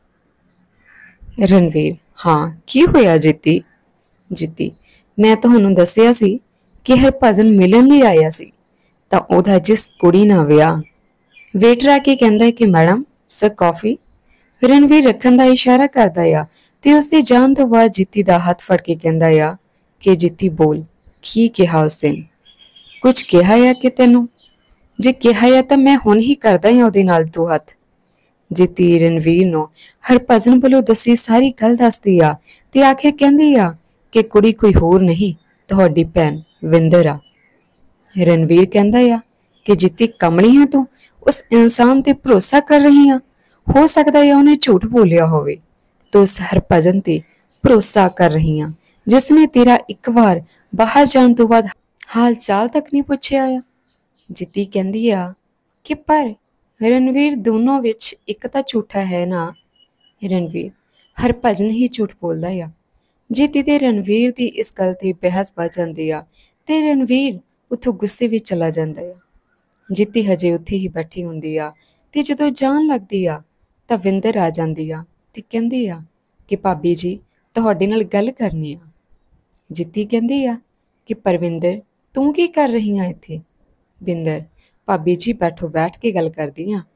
ਰਣਵੀਰ, ਹਾਂ ਕੀ ਹੋਇਆ ਜੀਤੀ? ਜੀਤੀ, ਮੈਂ ਤੁਹਾਨੂੰ ਦੱਸਿਆ ਸੀ ਕਿ ਹਰਭਜਨ ਮਿਲਣ ਲਈ ਆਇਆ ਸੀ ਤਾਂ ਉਹਦਾ ਜਿਸ ਕੁੜੀ ਨਾਲ ਵਿਆਹ। ਵੇਟਰ ਆ ਕੇ ਕਹਿੰਦਾ ਹੈ ਕਿ ਮੈਡਮ ਸਰ ਕਾਫੀ। ਰਣਵੀਰ ਰੱਖਣ ਦਾ ਇਸ਼ਾਰਾ ਕਰਦਾ ਆ ਤੇ ਉਸਦੇ ਜਾਣ ਤੋਂ ਬਾਅਦ ਜੀਤੀ ਦਾ ਹੱਥ ਫੜ ਕੇ ਕਹਿੰਦਾ ਆ ਕਿ ਜੀਤੀ ਬੋਲ, ਕੀ ਕਿਹਾ ਉਸ ਦਿਨ? ਕੁਝ ਕਿਹਾ ਆ ਕਿ ਤੈਨੂੰ? ਜੇ ਕਿਹਾ ਆ ਤਾਂ ਮੈਂ ਹੁਣ ਹੀ ਕਰਦਾ ਹਾਂ ਉਹਦੇ ਨਾਲ ਦੋ ਹੱਥ। ਜੀਤੀ ਰਣਵੀਰ ਨੂੰ ਹਰਭਜਨ ਵੱਲੋਂ ਦੱਸੀ ਸਾਰੀ ਗੱਲ ਦੱਸਦੀ ਆ ਤੇ ਆਖਿਰ ਕਹਿੰਦੀ ਆ ਕਿ ਕੁੜੀ ਕੋਈ ਹੋਰ ਨਹੀਂ ਤੁਹਾਡੀ ਭੈਣ ਵਿੰਦਰ ਆ। ਰਣਵੀਰ ਕਹਿੰਦਾ ਆ ਕਿ ਜੀਤੀ ਕਮਲੀ ਹੈ ਤੂੰ, ਉਸ ਇਨਸਾਨ ਤੇ ਭਰੋਸਾ ਕਰ ਰਹੀ ਆ? ਹੋ ਸਕਦਾ ਹੈ ਉਹਨੇ ਝੂਠ ਬੋਲਿਆ ਹੋਵੇ, ਤੂੰ ਉਸ ਹਰਭਜਨ ਤੇ ਭਰੋਸਾ ਕਰ ਰਹੀ ਆ ਜਿਸ ਨੇ ਤੇਰਾ ਇੱਕ ਵਾਰ ਬਾਹਰ ਜਾਣ ਤੋਂ ਬਾਅਦ ਹਾਲ ਚਾਲ ਤੱਕ ਨਹੀਂ ਪੁੱਛਿਆ ਆ। ਜੀਤੀ ਕਹਿੰਦੀ ਆ ਕਿ ਪਰ ਰਣਵੀਰ ਦੋਨੋਂ ਵਿੱਚ ਇੱਕ ਤਾਂ ਝੂਠਾ ਹੈ ਨਾ। ਰਣਵੀਰ, ਹਰਭਜਨ ਹੀ ਝੂਠ ਬੋਲਦਾ ਆ। ਜੀਤੀ ਤੇ ਰਣਵੀਰ ਦੀ ਇਸ ਗੱਲ ਤੇ ਬਹਿਸ ਵੱਜ ਜਾਂਦੀ ਆ ਤੇ ਰਣਵੀਰ ਉੱਥੋਂ ਗੁੱਸੇ ਵਿੱਚ ਚਲਾ ਜਾਂਦਾ ਆ। ਜੀਤੀ ਹਜੇ ਉੱਥੇ ਹੀ ਬੈਠੀ ਹੁੰਦੀ ਆ ਤੇ ਜਦੋਂ ਜਾਣ ਲੱਗਦੀ ਆ ਤਾਂ ਵਿੰਦਰ ਆ ਜਾਂਦੀ ਆ ਤੇ ਕਹਿੰਦੀ ਆ ਕਿ ਭਾਬੀ ਜੀ ਤੁਹਾਡੇ ਨਾਲ ਗੱਲ ਕਰਨੀ ਆ। ਜੀਤੀ ਕਹਿੰਦੀ ਆ ਕਿ ਪਰਵਿੰਦਰ ਤੂੰ ਕੀ ਕਰ ਰਹੀ ਆ ਇੱਥੇ? ਵਿੰਦਰ, ਭਾਬੀ ਜੀ ਬੈਠੋ, ਬੈਠ ਕੇ ਗੱਲ ਕਰਦੀ ਆ।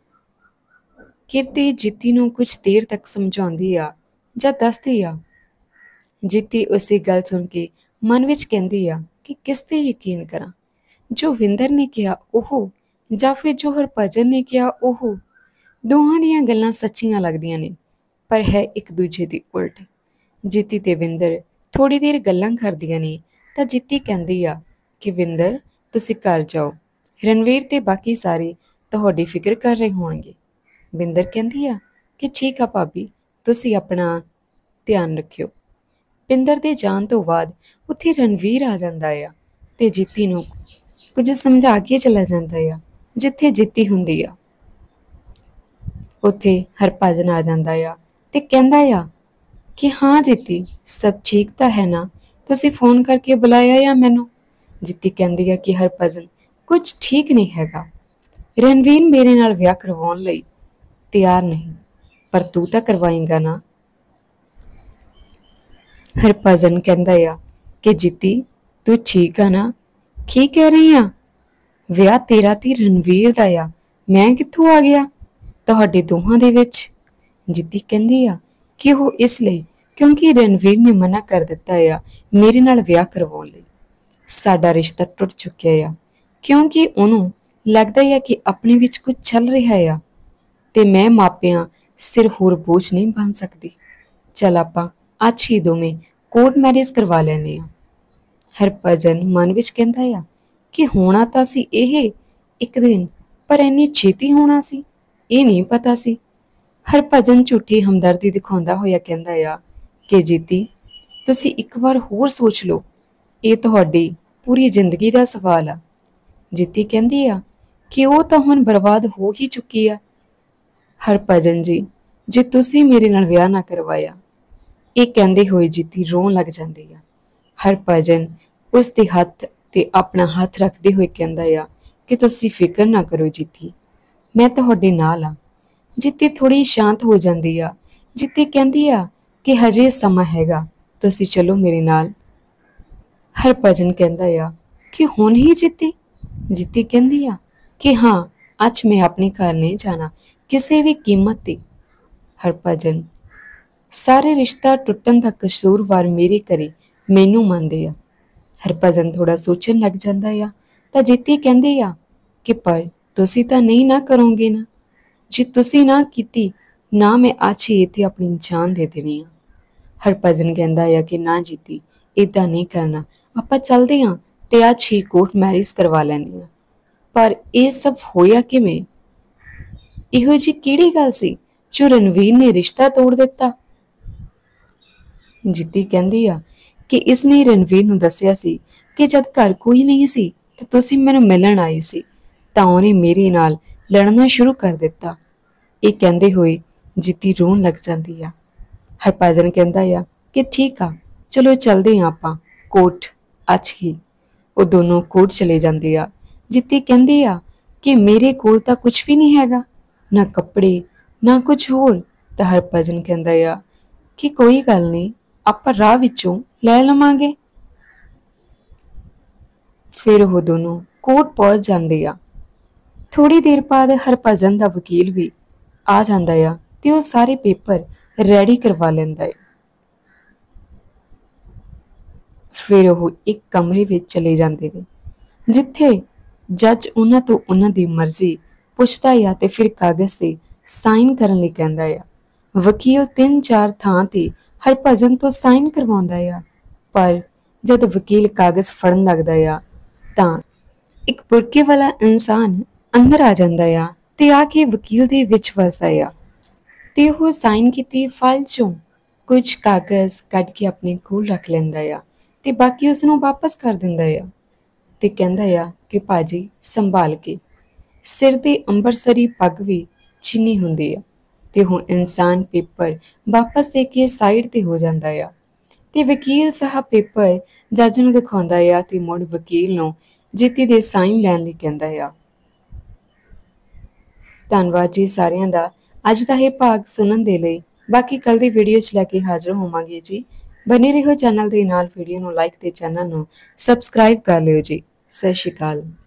ਕੀਰਤੀ ਜੀਤੀ ਨੂੰ ਕੁਝ ਦੇਰ ਤੱਕ ਸਮਝਾਉਂਦੀ ਆ ਜਾਂ ਦੱਸਦੀ ਆ। ਜੀਤੀ ਉਸੇ ਗੱਲ ਸੁਣ ਕੇ ਮਨ ਵਿੱਚ ਕਹਿੰਦੀ ਆ ਕਿ ਕਿਸ ਤੇ ਯਕੀਨ ਕਰਾਂ, ਜੋ ਵਿੰਦਰ ਨੇ ਕਿਹਾ ਉਹ ਜਾਂ ਫਿਰ ਜੋ ਹਰਭਜਨ ਨੇ ਕਿਹਾ ਉਹ। ਦੋਹਾਂ ਦੀਆਂ ਗੱਲਾਂ ਸੱਚੀਆਂ ਲੱਗਦੀਆਂ ਨੇ ਪਰ ਹੈ ਇੱਕ ਦੂਜੇ ਦੀ ਉਲਟ। ਜੀਤੀ ਤੇ ਵਿੰਦਰ ਥੋੜੀ ਦੇਰ ਗੱਲਾਂ ਕਰਦੀਆਂ ਨੇ ਤਾਂ ਜੀਤੀ ਕਹਿੰਦੀ ਆ ਕਿ ਵਿੰਦਰ ਤੁਸੀਂ ਘਰ ਜਾਓ, ਰਣਵੀਰ ਤੇ ਬਾਕੀ ਸਾਰੇ ਤੁਹਾਡੀ ਫਿਕਰ ਕਰ ਰਹੇ ਹੋਣਗੇ। ਵਿੰਦਰ ਕਹਿੰਦੀ ਆ ਕਿ ਠੀਕ ਆ ਭਾਬੀ, ਤੁਸੀਂ ਆਪਣਾ ਧਿਆਨ ਰੱਖਿਓ। ਵਿੰਦਰ ਦੇ ਜਾਣ ਤੋਂ ਬਾਅਦ ਉੱਥੇ ਰਣਵੀਰ ਆ ਜਾਂਦਾ ਆ ਤੇ ਜੀਤੀ ਨੂੰ ਕੁਝ ਸਮਝਾ ਕੇ ਚਲਾ ਜਾਂਦਾ ਆ। ਜਿੱਥੇ ਜੀਤੀ ਹੁੰਦੀ ਆ ਉੱਥੇ ਹਰਭਜਨ ਆ ਜਾਂਦਾ ਆ ਤੇ ਕਹਿੰਦਾ ਆ ਕਿ ਹਾਂ ਜੀਤੀ ਸਭ ਠੀਕ ਤਾਂ ਹੈ ਨਾ, ਤੁਸੀਂ ਫੋਨ ਕਰਕੇ ਬੁਲਾਇਆ ਆ ਮੈਨੂੰ? ਜੀਤੀ ਕਹਿੰਦੀ ਆ ਕਿ ਹਰਭਜਨ ਕੁਝ ਠੀਕ ਨਹੀਂ ਹੈਗਾ, ਰਣਵੀਰ ਮੇਰੇ ਨਾਲ ਵਿਆਹ ਕਰਵਾਉਣ ਲਈ ਤਿਆਰ ਨਹੀਂ, ਪਰ ਤੂੰ ਤਾਂ ਕਰਵਾਏਂਗਾ ਨਾ? ਹਰਭਜਨ ਕਹਿੰਦਾ ਆ ਕਿ ਜੀਤੀ ਤੂੰ ਠੀਕ ਆ ਨਾ? ਕੀ ਕਹਿ ਰਹੀ ਆ? ਵਿਆਹ ਤੇਰਾ ਤੇ ਰਣਵੀਰ ਦਾ ਆ, ਮੈਂ ਕਿੱਥੋਂ ਆ ਗਿਆ ਤੁਹਾਡੇ ਦੋਹਾਂ ਦੇ ਵਿੱਚ? ਜੀਤੀ ਕਹਿੰਦੀ ਆ ਕਿ ਉਹ ਇਸ ਲਈ ਕਿਉਂਕਿ ਰਣਵੀਰ ਨੇ ਮਨਾ ਕਰ ਦਿੱਤਾ ਆ ਮੇਰੇ ਨਾਲ ਵਿਆਹ ਕਰਵਾਉਣ ਲਈ। ਸਾਡਾ ਰਿਸ਼ਤਾ ਟੁੱਟ ਚੁੱਕਿਆ ਆ ਕਿਉਂਕਿ ਉਹਨੂੰ ਲੱਗਦਾ ਆ ਕਿ ਆਪਣੇ ਵਿੱਚ ਕੁਝ ਚੱਲ ਰਿਹਾ ਆ ਤੇ ਮੈਂ ਮਾਪਿਆਂ ਸਿਰ ਹੋਰ ਬੋਝ ਨਹੀਂ ਬਣ ਸਕਦੀ। ਚੱਲ ਆਪਾਂ ਅੱਜ ਹੀ ਦੋਵੇਂ ਕੋਰਟ ਮੈਰਿਜ ਕਰਵਾ ਲੈਨੇ ਆ। ਹਰਭਜਨ ਮਨ ਵਿੱਚ ਕਹਿੰਦਾ ਆ ਕਿ ਹੋਣਾ ਤਾਂ ਸੀ ਇਹ ਇੱਕ ਦਿਨ, ਪਰ ਇੰਨੀ ਛੇਤੀ ਹੋਣਾ ਸੀ ਇਹ ਨਹੀਂ ਪਤਾ ਸੀ। ਹਰਭਜਨ ਝੂਠੀ ਹਮਦਰਦੀ ਦਿਖਾਉਂਦਾ ਹੋਇਆ ਕਹਿੰਦਾ ਆ ਕਿ ਜੀਤੀ ਤੁਸੀਂ ਇੱਕ ਵਾਰ ਹੋਰ ਸੋਚ ਲਓ, ਇਹ ਤੁਹਾਡੀ ਪੂਰੀ ਜ਼ਿੰਦਗੀ ਦਾ ਸਵਾਲ ਆ। ਜੀਤੀ ਕਹਿੰਦੀ ਆ ਕਿ ਉਹ ਤਾਂ ਹੁਣ ਬਰਬਾਦ ਹੋ ਹੀ ਚੁੱਕੀ ਆ। ਹਰਭਜਨ ਜੀ, ਜੇ ਤੁਸੀਂ ਮੇਰੇ ਨਾਲ ਵਿਆਹ ਨਾ ਕਰਵਾਇਆ। ਇਹ ਕਹਿੰਦੇ ਹੋਏ ਜੀਤੀ ਰੋਣ ਲੱਗ ਜਾਂਦੀ ਆ। ਹਰਭਜਨ ਉਸ ਦੇ ਹੱਥ ਤੇ ਆਪਣਾ ਹੱਥ ਰੱਖਦੇ ਹੋਏ ਕਹਿੰਦਾ ਆ ਕਿ ਤੁਸੀਂ ਫਿਕਰ ਨਾ ਕਰੋ ਜੀਤੀ, ਮੈਂ ਤੁਹਾਡੇ ਨਾਲ ਆ। ਜੀਤੀ ਥੋੜੀ ਸ਼ਾਂਤ ਹੋ ਜਾਂਦੀ ਆ। ਜੀਤੀ ਕਹਿੰਦੀ ਆ ਕਿ ਹਜੇ ਸਮਾਂ ਹੈਗਾ, ਤੁਸੀਂ ਚਲੋ ਮੇਰੇ ਨਾਲ। ਹਰਭਜਨ ਕਹਿੰਦਾ ਆ ਕਿ ਹੁਣ ਹੀ ਜੀਤੀ? ਜੀਤੀ ਕਹਿੰਦੀ ਆ ਕਿ ਹਾਂ, ਅੱਜ ਮੈਂ ਆਪਣੇ ਘਰ ਨਹੀਂ ਜਾਣਾ ਕਿਸੇ ਵੀ ਕੀਮਤ ਤੇ। ਹਰਭਜਨ, ਸਾਰੇ ਰਿਸ਼ਤਾ ਟੁੱਟਣ ਦਾ ਕਸੂਰਵਾਰ ਮੇਰੇ ਘਰੇ ਮੈਨੂੰ ਮੰਨਦੇ ਆ। ਹਰਭਜਨ ਥੋੜਾ ਸੋਚਣ ਲੱਗ ਜਾਂਦਾ ਆ ਤਾਂ ਜੀਤੀ ਕਹਿੰਦੀ ਆ ਕਿ ਪਰ ਤੁਸੀਂ ਤਾਂ ਨਹੀਂ ਨਾ ਕਰੋਗੇ ਨਾ? ਜੇ ਤੁਸੀਂ ਨਾ ਕੀਤੀ ਨਾ ਮੈਂ ਅੱਜ ਹੀ ਇੱਥੇ ਆਪਣੀ ਜਾਨ ਦੇ ਦੇਣੀ ਆ। ਹਰਭਜਨ ਕਹਿੰਦਾ ਆ ਕਿ ਨਾ ਜੀਤੀ, ਏਦਾਂ ਨਹੀਂ ਕਰਨਾ, ਆਪਾਂ ਚੱਲਦੇ ਆ ਤੇ ਅੱਜ ਹੀ ਕੋਰਟ ਮੈਰਿਜ ਕਰਵਾ ਲੈਂਦੇ ਆ। ਪਰ ਇਹ ਸਭ ਹੋਇਆ ਕਿਵੇਂ? ਇਹੋ ਜਿਹੀ ਕਿਹੜੀ ਗੱਲ ਸੀ ਜੋ ਰਣਵੀਰ ਨੇ ਰਿਸ਼ਤਾ ਤੋੜ ਦਿੱਤਾ? ਜੀਤੀ ਕਹਿੰਦੀ ਆ ਕਿ ਇਸਨੇ ਰਣਵੀਰ ਨੂੰ ਦੱਸਿਆ ਸੀ ਕਿ ਜਦ ਘਰ ਕੋਈ ਨਹੀਂ ਸੀ ਤੇ ਤੁਸੀਂ ਮੈਨੂੰ ਮਿਲਣ ਆਏ ਸੀ ਤਾਂ ਉਹਨੇ ਮੇਰੇ ਨਾਲ ਲੜਨਾ ਸ਼ੁਰੂ ਕਰ ਦਿੱਤਾ। ਇਹ ਕਹਿੰਦੇ ਹੋਏ ਜੀਤੀ ਰੋਣ ਲੱਗ ਜਾਂਦੀ ਆ। ਹਰਭਜਨ ਕਹਿੰਦਾ ਆ ਕਿ ਠੀਕ ਆ, ਚਲੋ ਚੱਲਦੇ ਹਾਂ ਆਪਾਂ ਕੋਰਟ ਅੱਜ ਹੀ। ਉਹ ਦੋਨੋਂ ਕੋਰਟ ਚਲੇ ਜਾਂਦੇ ਆ, ਜਿੱਤੇ ਕਹਿੰਦੇ ਆ ਕਿ ਮੇਰੇ ਕੋਲ ਤਾਂ ਕੁਝ ਵੀ ਨਹੀਂ ਹੈਗਾ, ਨਾ ਕੱਪੜੇ ਨਾ ਕੁਝ ਹੋਰ। ਤਾਂ ਹਰਭਜਨ ਕਹਿੰਦਾ ਆ ਕਿ ਕੋਈ ਗੱਲ ਨਹੀਂ, ਆਪਾਂ ਰਾਹ ਵਿੱਚੋਂ ਲੈ ਲਵਾਂਗੇ। ਫਿਰ ਉਹ ਦੋਨੋਂ ਕੋਰਟ ਪਹੁੰਚ ਜਾਂਦੇ ਆ। ਥੋੜੀ ਦੇਰ ਬਾਅਦ ਹਰਭਜਨ ਦਾ ਵਕੀਲ ਵੀ ਆ ਜਾਂਦਾ ਆ ਤੇ ਉਹ ਸਾਰੇ ਪੇਪਰ ਰੈਡੀ ਕਰਵਾ ਲੈਂਦਾ ਹੈ। ਫਿਰ ਉਹ ਇੱਕ ਕਮਰੇ ਵਿੱਚ ਚਲੇ ਜਾਂਦੇ ਨੇ, ਜਿੱਥੇ ਜੱਜ ਉਹਨਾਂ ਤੋਂ ਉਹਨਾਂ ਦੀ ਮਰਜ਼ੀ ਪੁੱਛਦਾ ਆ ਤੇ ਫਿਰ ਕਾਗਜ਼ ਤੇ ਸਾਈਨ ਕਰਨ ਲਈ ਕਹਿੰਦਾ ਆ। ਵਕੀਲ 3-4 ਥਾਂ ਤੇ ਹਰਭਜਨ ਤੋਂ ਸਾਈਨ ਕਰਵਾਉਂਦਾ ਆ, ਪਰ ਜਦ ਵਕੀਲ ਕਾਗਜ਼ ਫੜਨ ਲੱਗਦਾ ਆ ਤਾਂ ਇੱਕ ਬੁਰਕੇ ਵਾਲਾ ਇਨਸਾਨ ਅੰਦਰ ਆ ਜਾਂਦਾ ਆ ਤੇ ਆ ਕੇ ਵਕੀਲ ਦੇ ਵਿੱਚ ਵਸਦਾ ਆ ਤੇ ਉਹ ਸਾਈਨ ਕੀਤੀ ਫਾਈਲ ਚੋਂ ਕੁਝ ਕਾਗਜ਼ ਕੱਢ ਕੇ ਆਪਣੇ ਕੋਲ ਰੱਖ ਲੈਂਦਾ ਆ ਤੇ ਬਾਕੀ ਉਸ ਨੂੰ ਵਾਪਸ ਕਰ ਦਿੰਦਾ ਆ ਤੇ ਕਹਿੰਦਾ ਆ ਕਿ ਭਾਜੀ ਸੰਭਾਲ ਕੇ। ਸਿਰ ਤੇ ਅੰਬਰਸਰੀ ਪੱਗ ਵੀ ਚਿੰਨੀ ਹੁੰਦੀ ਆ ਤੇ ਉਹ ਇਨਸਾਨ ਪੇਪਰ ਵਾਪਸ ਦੇ ਕੇ ਸਾਈਡ ਤੇ ਹੋ ਜਾਂਦਾ ਆ ਤੇ ਵਕੀਲ ਸਾਹਿਬ ਪੇਪਰ ਜੱਜ ਨੂੰ ਦਿਖਾਉਂਦਾ ਆ ਤੇ ਮੁੜ ਵਕੀਲ ਨੂੰ ਜੀਤੀ ਦੇ ਸਾਈਨ ਲੈਣ ਲਈ ਕਹਿੰਦਾ ਆ। ਧੰਨਵਾਦ ਜੀ ਸਾਰਿਆਂ ਦਾ ਅੱਜ ਦਾ ਇਹ ਭਾਗ ਸੁਣਨ ਦੇ ਲਈ। ਬਾਕੀ ਕੱਲ ਦੀ ਵੀਡੀਓ 'ਚ ਲੈ ਕੇ ਹਾਜ਼ਰ ਹੋਵਾਂਗੇ ਜੀ। ਬਨੇ ਰਹੋ ਚੈਨਲ ਦੇ ਨਾਲ, ਵੀਡੀਓ ਨੂੰ ਲਾਈਕ ਤੇ ਚੈਨਲ ਨੂੰ ਸਬਸਕ੍ਰਾਈਬ ਕਰ ਲਿਓ ਜੀ। ਸਤਿ ਸ਼੍ਰੀ ਅਕਾਲ।